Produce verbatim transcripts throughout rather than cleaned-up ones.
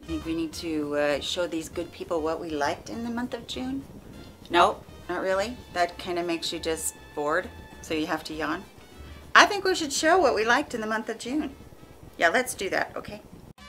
think we need to uh, show these good people what we liked in the month of June? No, not really. That kind of makes you just bored, so you have to yawn. I think we should show what we liked in the month of June. Yeah, let's do that, okay?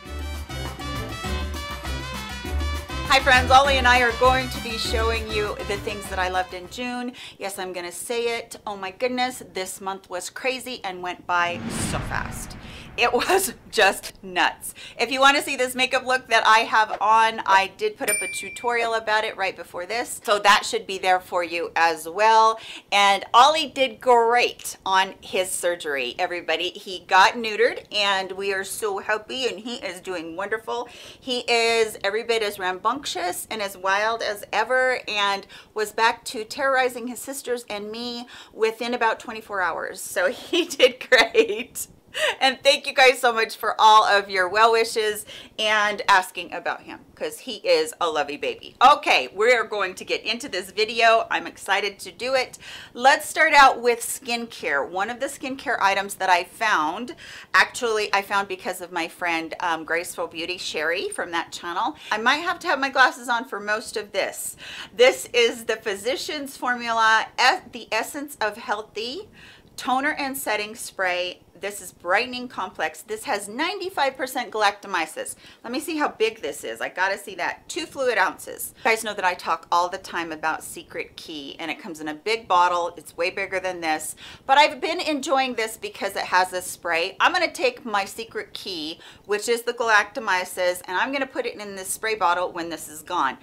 Hi friends, Ollie and I are going to be showing you the things that I loved in June. Yes, I'm gonna say it. Oh my goodness, this month was crazy and went by so fast. It was just nuts. If you want to see this makeup look that I have on, I did put up a tutorial about it right before this, so that should be there for you as well. And Ollie did great on his surgery, everybody. He got neutered and we are so happy, and he is doing wonderful. He is every bit as rambunctious and as wild as ever, and was back to terrorizing his sisters and me within about twenty-four hours. So he did great. And thank you guys so much for all of your well wishes and asking about him, because he is a lovey baby. Okay, we're going to get into this video. I'm excited to do it. Let's start out with skincare. One of the skincare items that I found, actually I found because of my friend um, Graceful Beauty Sherry from that channel. I might have to have my glasses on for most of this. This is the Physicians Formula, The Essence of Healthy Toner and Setting Spray. This is brightening complex. This has ninety-five percent galactomyces. Let me see how big this is. I gotta see that. Two fluid ounces. You guys know that I talk all the time about Secret Key, and it comes in a big bottle. It's way bigger than this, but I've been enjoying this because it has a spray. I'm gonna take my Secret Key, which is the galactomyces, and I'm gonna put it in this spray bottle when this is gone.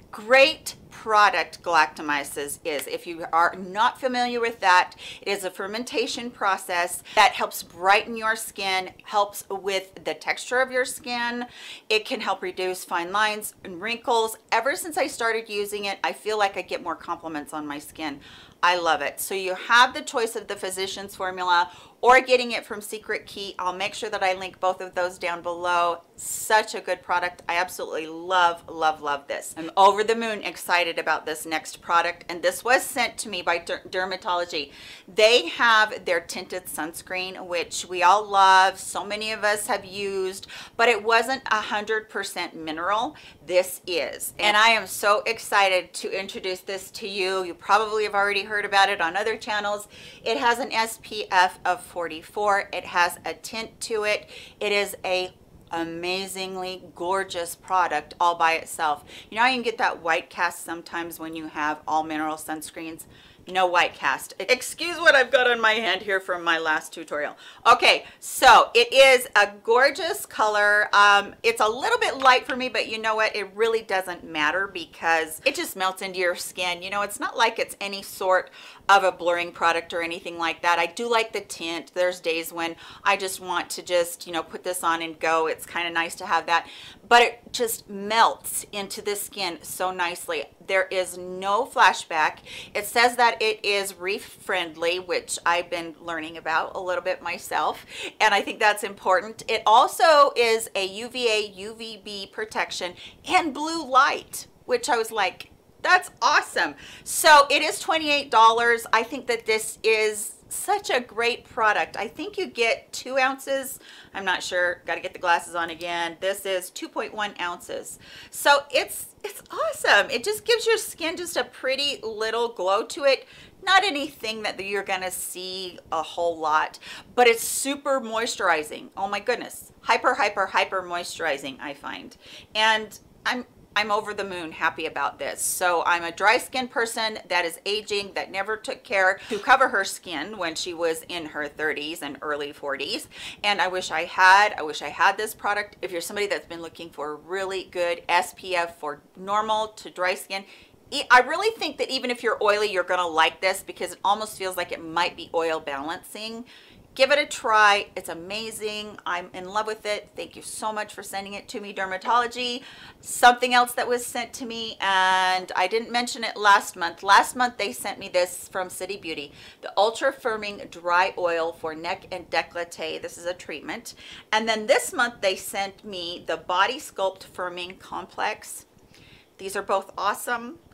Great product galactomyces is. If you are not familiar with that, it is a fermentation process that helps brighten your skin, helps with the texture of your skin. It can help reduce fine lines and wrinkles. Ever since I started using it, I feel like I get more compliments on my skin. I love it. So you have the choice of the Physicians Formula or getting it from Secret Key. I'll make sure that I link both of those down below. Such a good product. I absolutely love, love, love this. I'm over the moon excited about this next product, and this was sent to me by Der Dermatology. They have their tinted sunscreen, which we all love. So many of us have used, but it wasn't a hundred percent mineral. This is, and I am so excited to introduce this to you. You probably have already heard about it on other channels. It has an S P F of forty-four. It has a tint to it. It is a amazingly gorgeous product all by itself. You know how you can get that white cast sometimes when you have all mineral sunscreens? No white cast. Excuse what I've got on my hand here from my last tutorial. Okay, so it is a gorgeous color. Um, it's a little bit light for me, but you know what? It really doesn't matter because it just melts into your skin. You know, it's not like it's any sort of a blurring product or anything like that. I do like the tint. There's days when I just want to just, you know, put this on and go. It's kind of nice to have that, but it just melts into the skin so nicely. There is no flashback. It says that it is reef friendly, which I've been learning about a little bit myself, and I think that's important. It also is a U V A, U V B protection and blue light, which I was like, that's awesome. So it is twenty-eight dollars. I think that this is such a great product. I think you get two ounces. I'm not sure. Got to get the glasses on again. This is two point one ounces. So it's it's awesome. It just gives your skin just a pretty little glow to it. Not anything that you're gonna see a whole lot, but it's super moisturizing. Oh my goodness. Hyper, hyper, hyper moisturizing, I find. And I'm I'm over the moon happy about this. So I'm a dry skin person that is aging, that never took care to cover her skin when she was in her thirties and early forties. And I wish I had, I wish I had this product. If you're somebody that's been looking for a really good S P F for normal to dry skin, I really think that even if you're oily, you're gonna like this because it almost feels like it might be oil balancing. Give it a try. It's amazing. I'm in love with it. Thank you so much for sending it to me, Dermatology. Something else that was sent to me, and I didn't mention it last month. Last month, they sent me this from City Beauty, the Ultra Firming Dry Oil for Neck and Décolleté. This is a treatment. And then this month, they sent me the Body Sculpt Firming Complex. These are both awesome.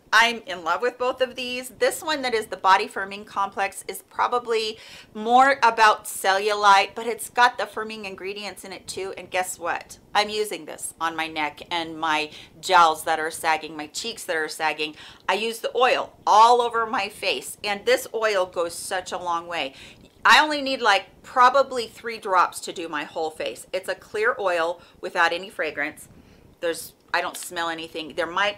I'm in love with both of these. This one that is the Body Firming Complex is probably more about cellulite, but it's got the firming ingredients in it too. And guess what? I'm using this on my neck and my jowls that are sagging, my cheeks that are sagging. I use the oil all over my face, and this oil goes such a long way. I only need like probably three drops to do my whole face. It's a clear oil without any fragrance. There's, I don't smell anything. There might,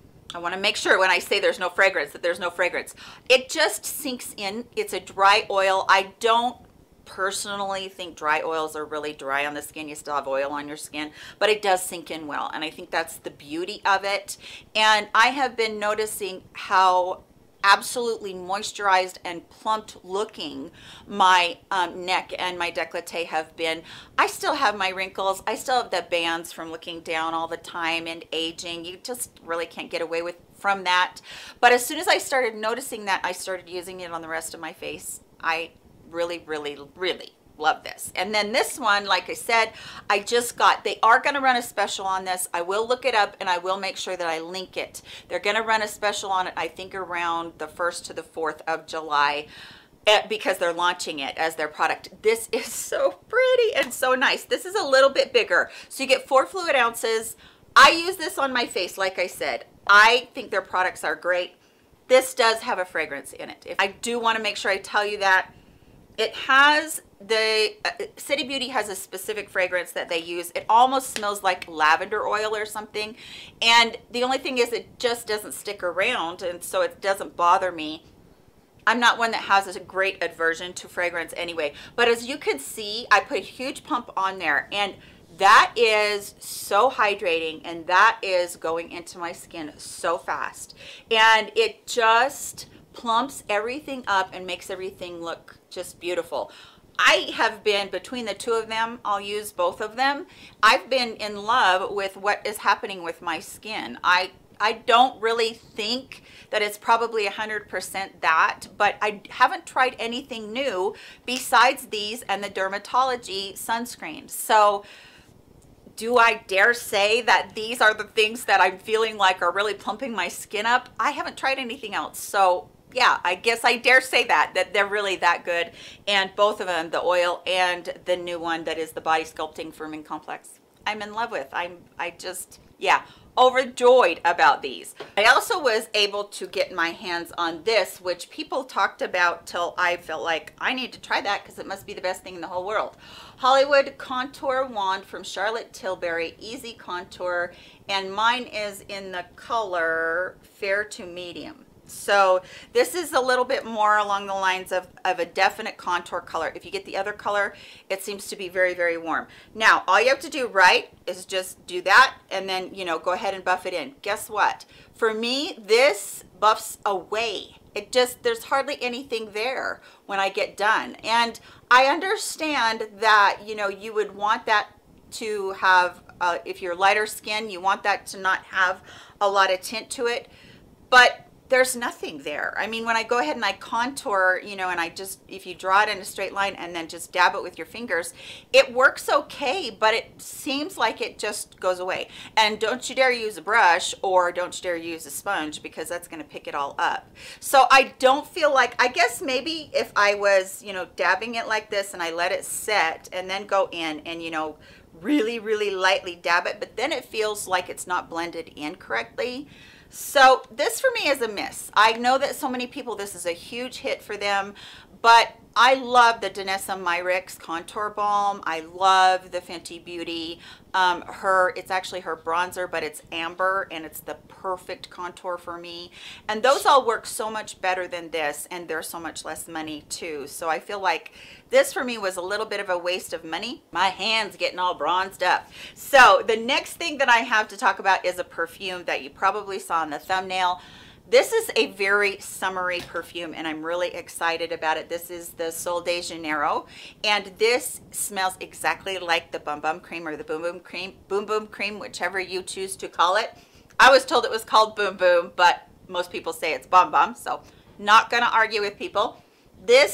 I want to make sure when I say there's no fragrance that there's no fragrance. It just sinks in. It's a dry oil. I don't personally think dry oils are really dry on the skin. You still have oil on your skin, but it does sink in well. And I think that's the beauty of it. And I have been noticing how absolutely moisturized and plumped looking my um, neck and my décolleté have been. I still have my wrinkles. I still have the bands from looking down all the time and aging. You just really can't get away with from that. But as soon as I started noticing that, I started using it on the rest of my face. I really, really, really love this. And then this one, like I said, I just got, they are going to run a special on this. I will look it up and I will make sure that I link it. They're going to run a special on it, I think around the first to the fourth of July, because they're launching it as their product. This is so pretty and so nice. This is a little bit bigger. So you get four fluid ounces. I use this on my face. Like I said, I think their products are great. This does have a fragrance in it. If I do want to make sure I tell you that. It has the uh, City Beauty has a specific fragrance that they use. It almost smells like lavender oil or something. And the only thing is it just doesn't stick around, and so it doesn't bother me. I'm not one that has a great aversion to fragrance anyway. But as you can see, I put a huge pump on there, and that is so hydrating, and that is going into my skin so fast. And it just plumps everything up and makes everything look just beautiful. I have been, between the two of them, I'll use both of them. I've been in love with what is happening with my skin. I I don't really think that it's probably one hundred percent that, but I haven't tried anything new besides these and the Dermatology sunscreens. So do I dare say that these are the things that I'm feeling like are really plumping my skin up? I haven't tried anything else. So yeah, I guess I dare say that, that they're really that good. And both of them, the oil and the new one that is the Body Sculpting Firming Complex, I'm in love with. I'm, I just, yeah, overjoyed about these. I also was able to get my hands on this, which people talked about till I felt like I need to try that because it must be the best thing in the whole world. Hollywood Contour Wand from Charlotte Tilbury, Easy Contour, and mine is in the color Fair to Medium. So this is a little bit more along the lines of, of a definite contour color. If you get the other color, it seems to be very, very warm. Now, all you have to do, right, is just do that and then, you know, go ahead and buff it in. Guess what? For me, this buffs away. It just, there's hardly anything there when I get done. And I understand that, you know, you would want that to have, uh, if you're lighter skin, you want that to not have a lot of tint to it. But there's nothing there. I mean, when I go ahead and I contour, you know, and I just, if you draw it in a straight line and then just dab it with your fingers, it works okay, but it seems like it just goes away. And don't you dare use a brush, or don't you dare use a sponge, because that's going to pick it all up. So I don't feel like, I guess maybe if I was, you know, dabbing it like this and I let it set and then go in and, you know, really, really lightly dab it, but then it feels like it's not blended in correctly. So this for me is a miss. I know that so many people, this is a huge hit for them, but I love the Danessa Myricks Contour Balm. I love the Fenty Beauty. Um, her, it's actually her bronzer, but it's amber, and it's the perfect contour for me. And those all work so much better than this, and they're so much less money too. So I feel like this for me was a little bit of a waste of money. My hand's getting all bronzed up. So the next thing that I have to talk about is a perfume that you probably saw in the thumbnail. This is a very summery perfume, and I'm really excited about it. This is the Sol de Janeiro, and this smells exactly like the Bum Bum Cream, or the Boom Boom Cream, Boom Boom Cream, whichever you choose to call it. I was told it was called Boom Boom, but most people say it's Bum Bum, so not gonna argue with people. This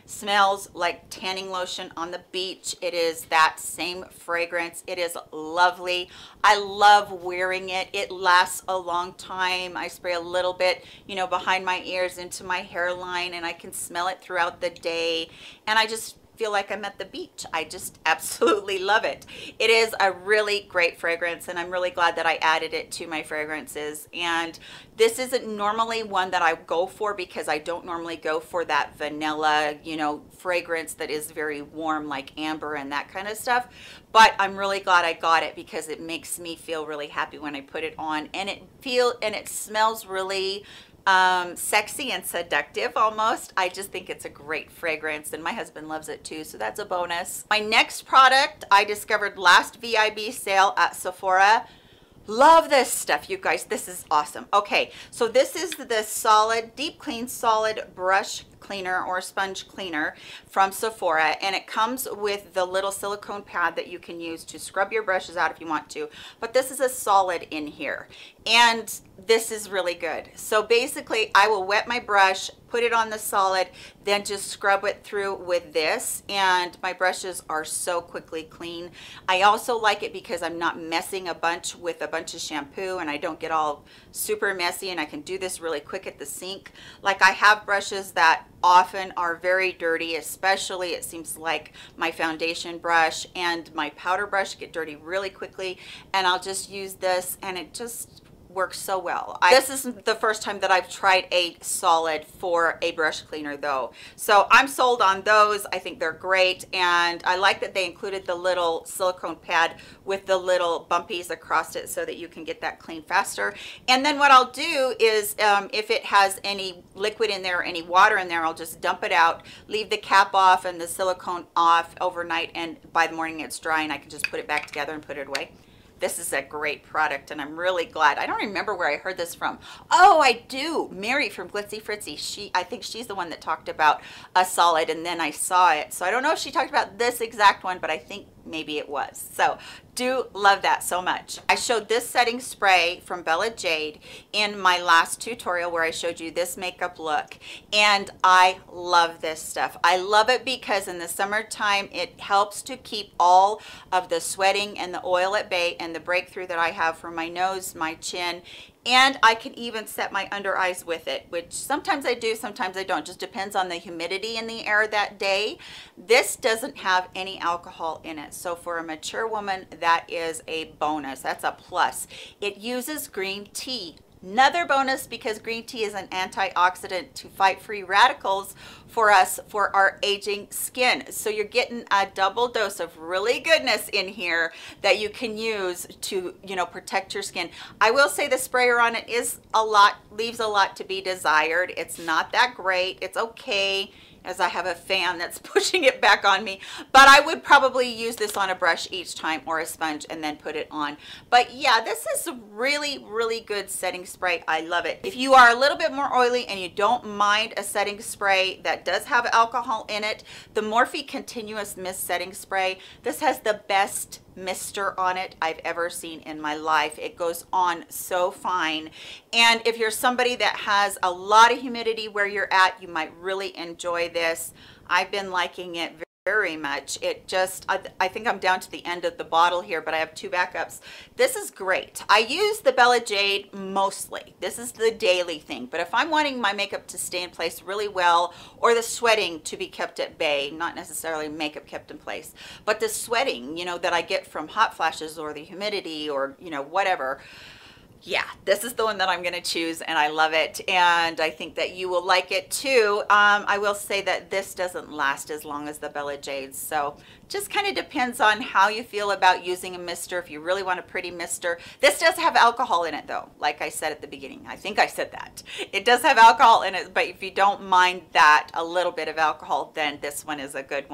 Smells like tanning lotion on the beach. It is that same fragrance. It is lovely. I love wearing it. It lasts a long time. I spray a little bit, you know, behind my ears into my hairline, and I can smell it throughout the day. And I just feel like I'm at the beach. I just absolutely love it. It is a really great fragrance, and I'm really glad that I added it to my fragrances. And this isn't normally one that I go for because I don't normally go for that vanilla, you know, fragrance that is very warm like amber and that kind of stuff. But I'm really glad I got it because it makes me feel really happy when I put it on, and it feel and it smells really um sexy and seductive almost. I just think it's a great fragrance, and my husband loves it too, so that's a bonus. My next product I discovered last V I B sale at Sephora. Love this stuff, you guys. This is awesome. Okay, so this is the solid deep clean solid brush cleaner or sponge cleaner from Sephora, and it comes with the little silicone pad that you can use to scrub your brushes out if you want to, but this is a solid in here, and this is really good. So basically I will wet my brush, put it on the solid, then just scrub it through with this, and my brushes are so quickly clean. I also like it because I'm not messing a bunch with a bunch of shampoo, and I don't get all super messy, and I can do this really quick at the sink. Like, I have brushes that often are very dirty, especially it seems like my foundation brush and my powder brush get dirty really quickly, and I'll just use this and it just works so well. I, this isn't the first time that I've tried a solid for a brush cleaner though, so I'm sold on those. I think they're great, and I like that they included the little silicone pad with the little bumpies across it so that you can get that clean faster. And then what I'll do is um, if it has any liquid in there or any water in there, I'll just dump it out, leave the cap off and the silicone off overnight, and by the morning it's dry and I can just put it back together and put it away. This is a great product, and I'm really glad. I don't remember where I heard this from. Oh, I do. Mary from Glitzy Fritzy. She, I think she's the one that talked about a solid, and then I saw it. So I don't know if she talked about this exact one, but I think maybe it was. So do love that so much. I showed this setting spray from Bella Jade in my last tutorial where I showed you this makeup look, and I love this stuff. I love it because in the summertime it helps to keep all of the sweating and the oil at bay and the breakthrough that I have from my nose, my chin, and I can even set my under eyes with it, which sometimes I do, sometimes I don't. Just depends on the humidity in the air that day. This doesn't have any alcohol in it, so for a mature woman, that is a bonus. That's a plus. It uses green tea. Another bonus, because green tea is an antioxidant to fight free radicals for us for our aging skin. So you're getting a double dose of really goodness in here that you can use to, you know, protect your skin. I will say the sprayer on it is a lot, leaves a lot to be desired. It's not that great. It's okay, as I have a fan that's pushing it back on me, but I would probably use this on a brush each time or a sponge and then put it on. But yeah, this is a really, really good setting spray. I love it. If you are a little bit more oily and you don't mind a setting spray that does have alcohol in it, the Morphe Continuous Mist Setting Spray, this has the best mister on it I've ever seen in my life. It goes on so fine, and if you're somebody that has a lot of humidity where you're at, you might really enjoy this. I've been liking it very much. It just, I, I think I'm down to the end of the bottle here, but I have two backups. This is great. I use the Bella Jade mostly. This is the daily thing, but if I'm wanting my makeup to stay in place really well, or the sweating to be kept at bay, not necessarily makeup kept in place, but the sweating, you know, that I get from hot flashes or the humidity or, you know, whatever, yeah, this is the one that I'm going to choose, and I love it, and I think that you will like it too. Um, I will say that this doesn't last as long as the Bella Jade, so just kind of depends on how you feel about using a mister. If you really want a pretty mister, this does have alcohol in it though, like I said at the beginning. I think I said that. It does have alcohol in it, but if you don't mind that, a little bit of alcohol, then this one is a good one.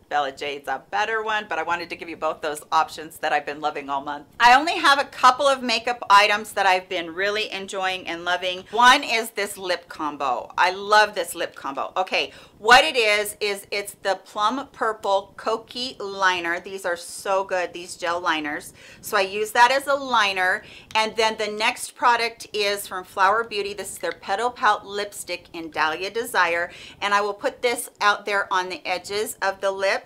Bella Jade's a better one, but I wanted to give you both those options that I've been loving all month. I only have a couple of makeup items that I've been really enjoying and loving. One is this lip combo. I love this lip combo. Okay, what it is, is it's the Plum Purple Kokie Liner. These are so good, these gel liners. So I use that as a liner. And then the next product is from Flower Beauty. This is their Petal Pout Lipstick in Dahlia Desire. And I will put this out there on the edges of the lip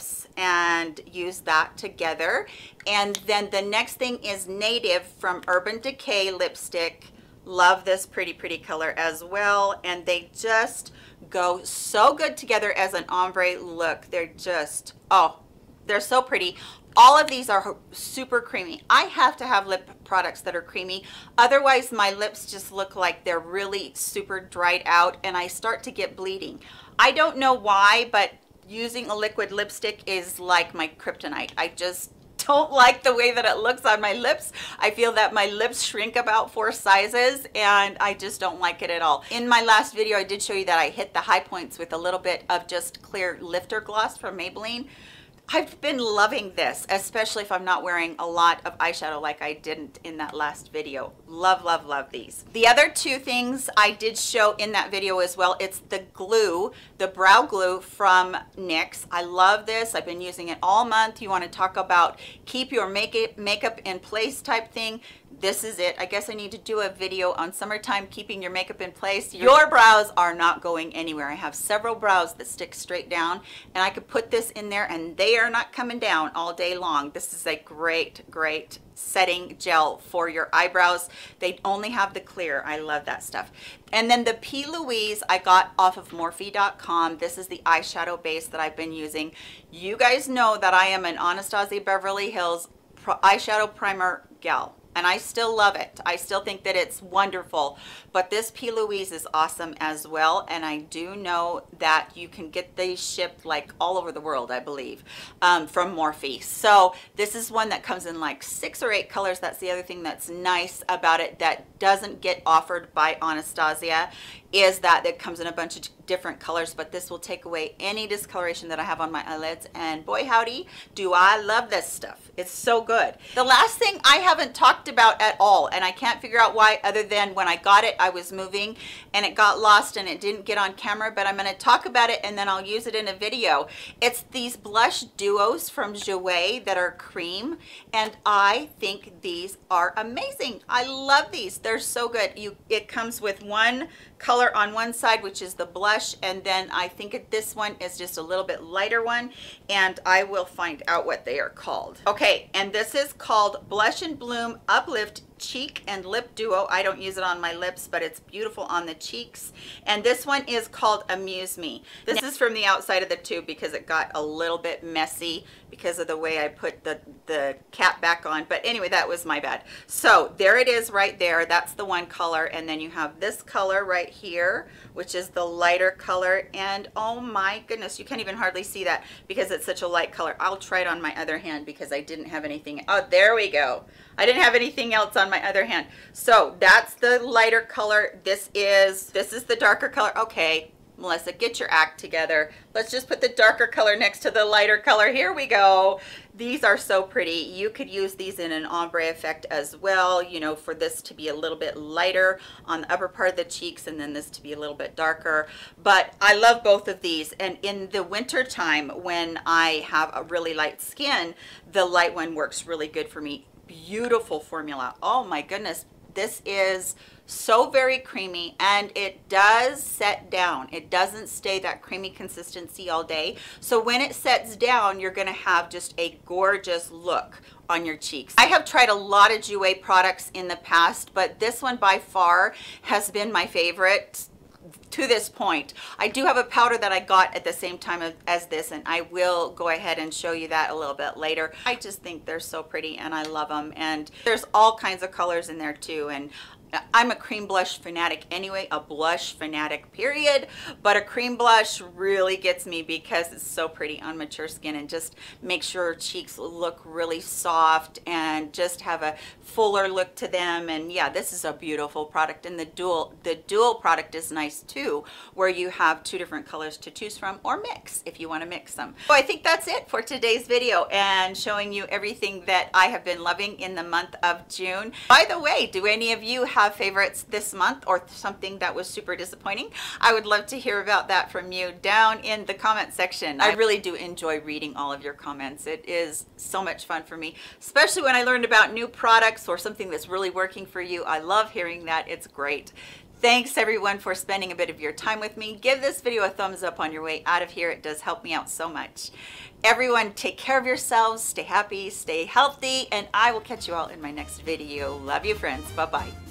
and use that together. And then the next thing is Native from Urban Decay lipstick. Love this pretty pretty color as well, and they just go so good together as an ombre look. They're just, oh, they're so pretty. All of these are super creamy. I have to have lip products that are creamy, otherwise my lips just look like they're really super dried out and I start to get bleeding. I don't know why, but using a liquid lipstick is like my kryptonite. I just don't like the way that it looks on my lips. I feel that my lips shrink about four sizes and I just don't like it at all. In my last video, I did show you that I hit the high points with a little bit of just clear lifter gloss from Maybelline. I've been loving this, especially if I'm not wearing a lot of eyeshadow like I didn't in that last video. Love, love, love these. The other two things I did show in that video as well, it's the glue, the brow glue from NYX. I love this. I've been using it all month. You want to talk about keep your makeup makeup in place type thing. This is it. I guess I need to do a video on summertime keeping your makeup in place. Your brows are not going anywhere. I have several brows that stick straight down and I could put this in there and they are not coming down all day long. This is a great, great setting gel for your eyebrows. They only have the clear. I love that stuff. And then the P. Louise I got off of Morphe dot com. This is the eyeshadow base that I've been using. You guys know that I am an Anastasia Beverly Hills eyeshadow primer gal. And I still love it. I still think that it's wonderful. But this P. Louise is awesome as well. And I do know that you can get these shipped like all over the world, I believe, um, from Morphe. So this is one that comes in like six or eight colors. That's the other thing that's nice about it that doesn't get offered by Anastasia, is that it comes in a bunch of different colors, but this will take away any discoloration that I have on my eyelids, and boy howdy do I love this stuff. It's so good. The last thing I haven't talked about at all, and I can't figure out why, other than when I got it I was moving and it got lost and it didn't get on camera, but I'm going to talk about it and then I'll use it in a video. It's these blush duos from Jouer that are cream, and I think these are amazing. I love these. They're so good. You it comes with one color on one side, which is the blush, and then I think it, this one is just a little bit lighter one, and I will find out what they are called. Okay, and this is called Blush and Bloom Uplift Cheek and Lip Duo. I don't use it on my lips, but it's beautiful on the cheeks. And this one is called Amuse Me. This is from the outside of the tube because it got a little bit messy because of the way I put the, the cap back on. But anyway, that was my bad. So there it is right there. That's the one color. And then you have this color right here, which is the lighter color. And oh my goodness, you can't even hardly see that because it's such a light color. I'll try it on my other hand because I didn't have anything. Oh, there we go. I didn't have anything else on my other hand. So that's the lighter color. This is, this is the darker color. Okay, Melissa, get your act together. Let's just put the darker color next to the lighter color. Here we go. These are so pretty. You could use these in an ombre effect as well, you know, for this to be a little bit lighter on the upper part of the cheeks and then this to be a little bit darker. But I love both of these. And in the winter time when I have a really light skin, the light one works really good for me. Beautiful formula. Oh my goodness, this is so very creamy, and it does set down. It doesn't stay that creamy consistency all day. So when it sets down, you're going to have just a gorgeous look on your cheeks. I have tried a lot of Jouer products in the past, but this one by far has been my favorite to this point. I do have a powder that I got at the same time of, as this, and I will go ahead and show you that a little bit later. I just think they're so pretty and I love them, and there's all kinds of colors in there too. And I'm a cream blush fanatic anyway, a blush fanatic period, but a cream blush really gets me because it's so pretty on mature skin and just makes your cheeks look really soft and just have a fuller look to them. And yeah, this is a beautiful product, and the dual the dual product is nice too. too, where you have two different colors to choose from, or mix if you want to mix them. So I think that's it for today's video and showing you everything that I have been loving in the month of June. By the way, do any of you have favorites this month or something that was super disappointing? I would love to hear about that from you down in the comment section. I really do enjoy reading all of your comments. It is so much fun for me, especially when I learned about new products or something that's really working for you. I love hearing that. It's great. Thanks everyone for spending a bit of your time with me. Give this video a thumbs up on your way out of here. It does help me out so much. Everyone, take care of yourselves, stay happy, stay healthy, and I will catch you all in my next video. Love you, friends. Bye-bye.